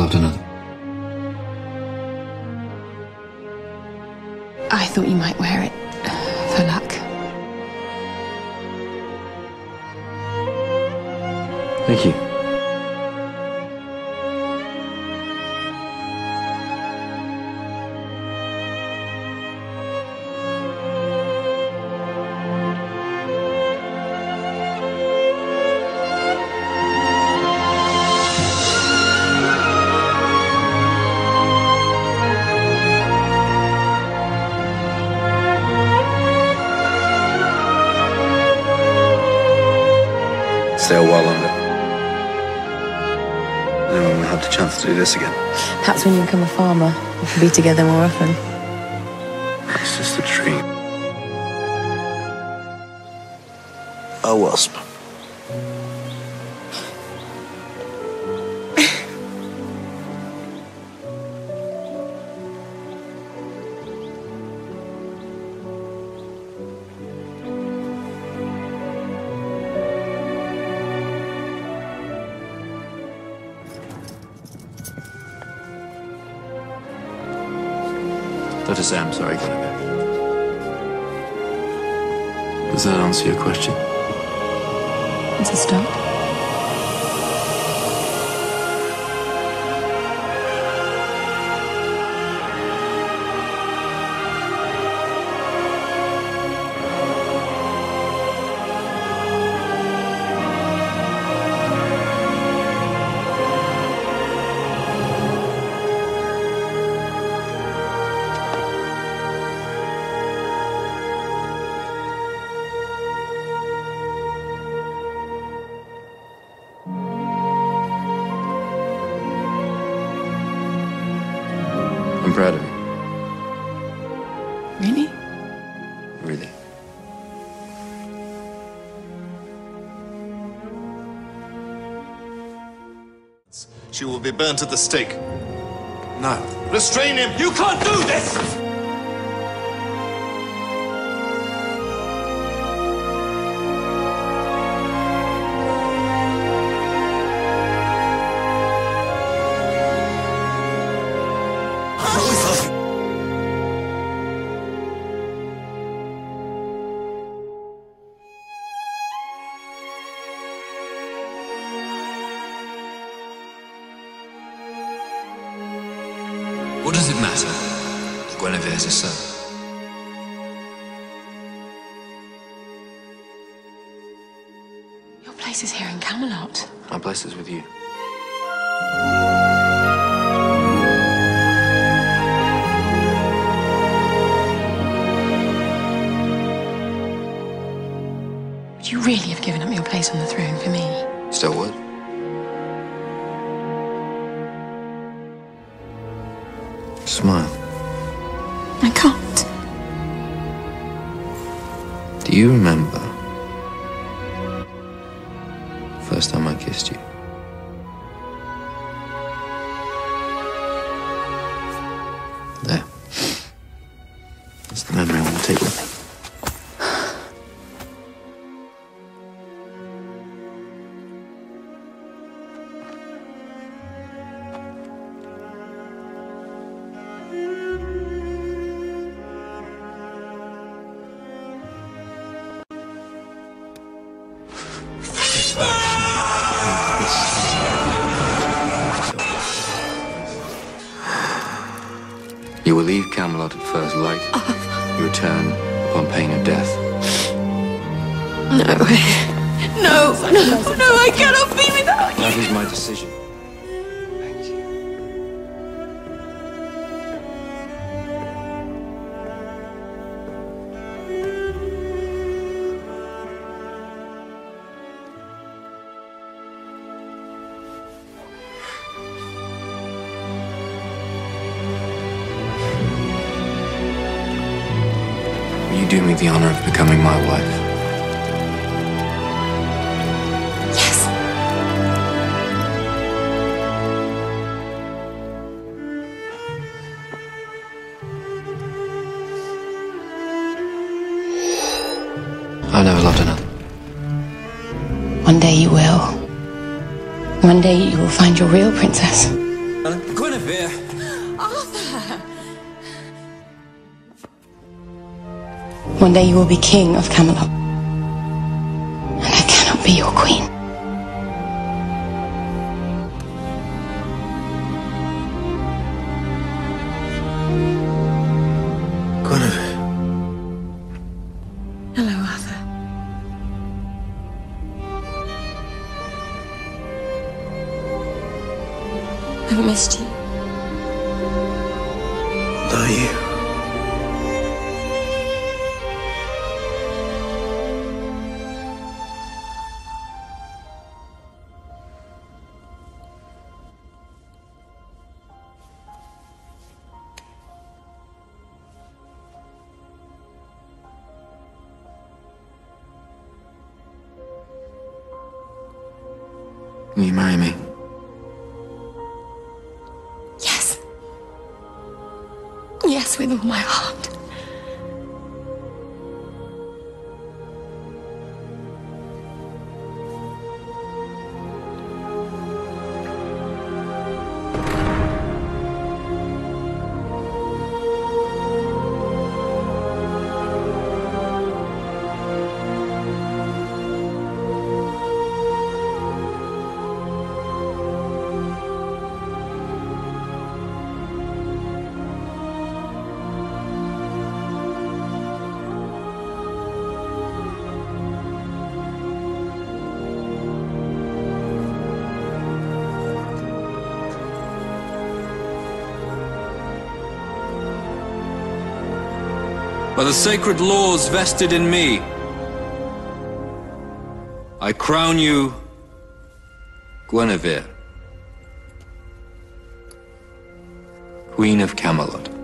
loved another. I thought you might wear it for luck. Thank you. Stay a while longer. And then we'll have the chance to do this again. Perhaps when you become a farmer, we can be together more often. It's just a dream. A wasp. Dr. Sam, sorry, gotta go. Does that answer your question? It's a start. I'm proud of you. Really? Really. She will be burnt at the stake. No. Restrain him! You can't do this! What does it matter that Guinevere's a son? Your place is here in Camelot. My place is with you. Would you really have given up your place on the throne for me? Still would. Smile. I can't. Do you remember first time I kissed you? There. That's the memory I want to take with me. You will leave Camelot at first light. You return upon pain of death. No. No, I cannot be without you. That is my decision. Thank you. Will you do me the honor of becoming my wife? Yes. I've never loved another. One day you will. One day you will find your real princess. Guinevere! Arthur! One day you will be king of Camelot. And I cannot be your queen. Guinevere. Hello, Arthur. I've missed you. And are you? Will you marry me? Yes. Yes, with all my heart. By the sacred laws vested in me, I crown you Guinevere, Queen of Camelot.